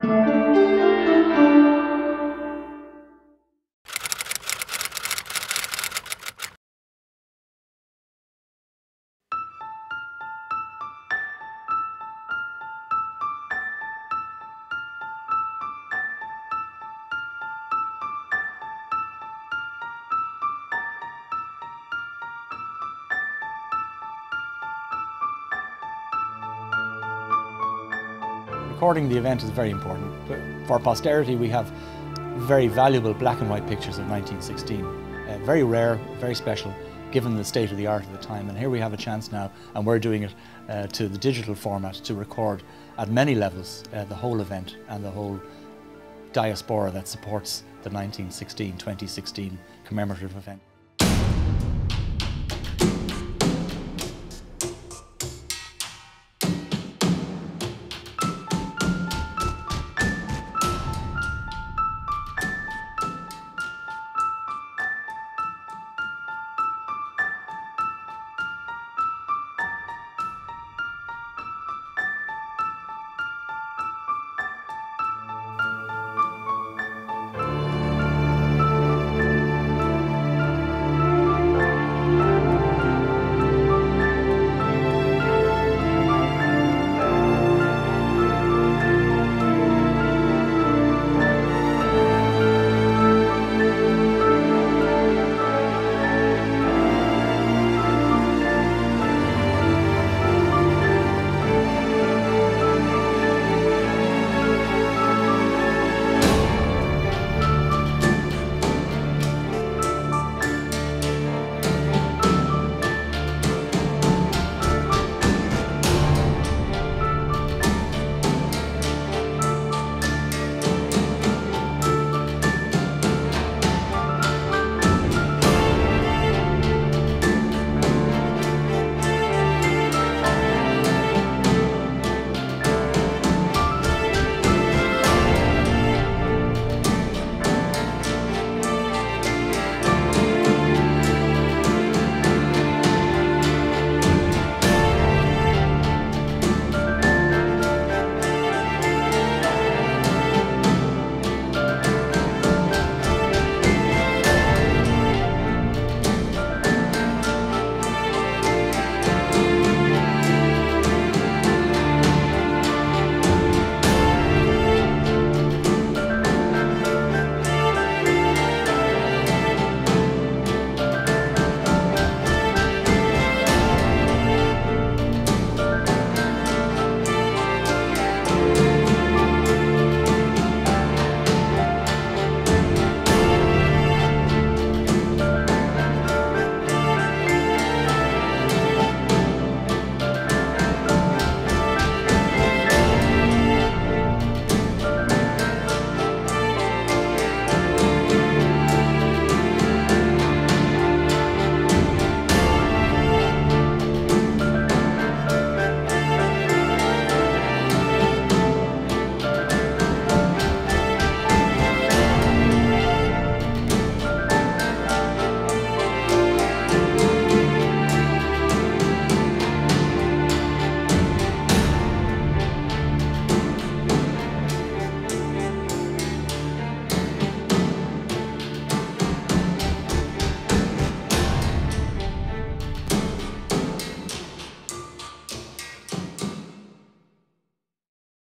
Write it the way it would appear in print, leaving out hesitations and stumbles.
Recording the event is very important. For posterity, we have very valuable black and white pictures of 1916. Very rare, very special, given the state of the art at the time. And here we have a chance now, and we're doing it to the digital format, to record at many levels the whole event and the whole diaspora that supports the 2016 commemorative event.